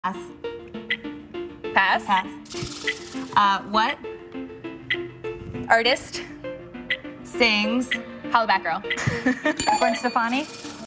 Pass. Pass. Pass. What Artist. sings Holla Back Girl. Gwen Stefani.